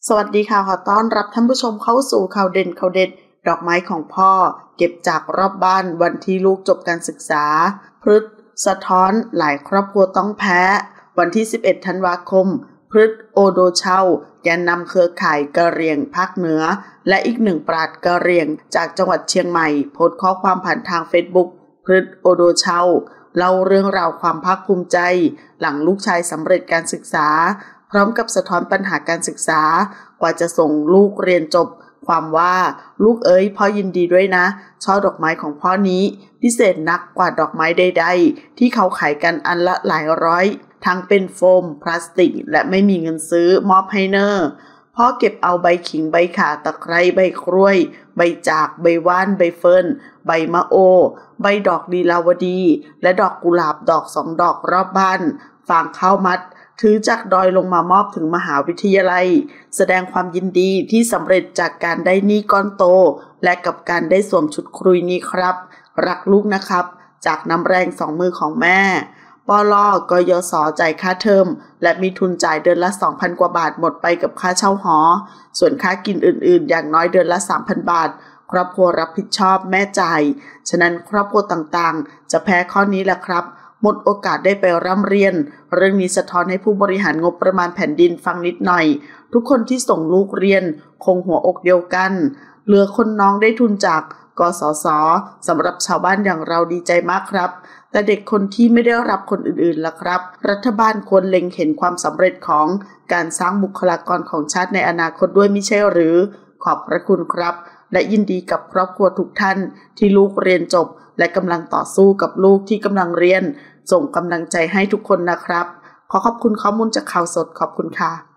สวัสดีค่ะขอต้อนรับท่านผู้ชมเข้าสู่ข่าวเด่นข่าวเด็ดดอกไม้ของพ่อเก็บจากรอบบ้านวันที่ลูกจบการศึกษาพฤษสะท้อนหลายครอบครัวต้องแพ้วันที่11ธันวาคมพฤษโอโดเชาแกนนำเครือข่ายกะเหรี่ยงภาคเหนือและอีกหนึ่งปราชญ์กะเหรี่ยงจากจังหวัดเชียงใหม่โพสต์ข้อความผ่านทางเฟซบุ๊กพฤษโอโดเชาเล่าเรื่องราวความภาคภูมิใจหลังลูกชายสำเร็จการศึกษาพร้อมกับสะท้อนปัญหาการศึกษากว่าจะส่งลูกเรียนจบความว่าลูกเอ๋ยพ่อยินดีด้วยนะช่อดอกไม้ของพ่อนี้พิเศษนักกว่าดอกไม้ใดๆที่เขาขายกันอันละหลายร้อยทั้งเป็นโฟมพลาสติกและไม่มีเงินซื้อมอบให้เนอพ่อเก็บเอาใบขิงใบข่าตะไคร้ใบกล้วยใบจากใบว่านใบเฟิร์นใบมะโอใบดอกลีลาวดีและดอกกุหลาบดอก2 ดอกรอบบ้านฟางข้าวมัดถือจากดอยลงมามอบถึงมหาวิทยาลัยแสดงความยินดีที่สำเร็จจากการได้หนี้ก้อนโตและกับการได้สวมชุดครุยนี้ครับรักลูกนะครับจากน้ำแรง2 มือของแม่ปลกยศจ่ายค่าเทอมและมีทุนจ่ายเดือนละ 2,000 กว่าบาทหมดไปกับค่าเช่าหอส่วนค่ากินอื่นๆอย่างน้อยเดือนละ 3,000 บาทครอบครัวรับผิดชอบแม่จ่ายฉะนั้นครอบครัวต่างๆจะแพ้ข้อนี้แหละครับหมดโอกาสได้ไปร่ำเรียนเรื่องนี้สะท้อนให้ผู้บริหารงบประมาณแผ่นดินฟังนิดหน่อยทุกคนที่ส่งลูกเรียนคงหัวอกเดียวกันเหลือคนน้องได้ทุนจากกสศสำหรับชาวบ้านอย่างเราดีใจมากครับแต่เด็กคนที่ไม่ได้รับคนอื่นๆล่ะครับรัฐบาลควรเล็งเห็นความสำเร็จของการสร้างบุคลากรของชาติในอนาคตด้วยมิใช่หรือขอบพระคุณครับและยินดีกับครอบครัวทุกท่านที่ลูกเรียนจบและกำลังต่อสู้กับลูกที่กำลังเรียนส่งกำลังใจให้ทุกคนนะครับขอขอบคุณข้อมูลจากข่าวสดขอบคุณค่ะ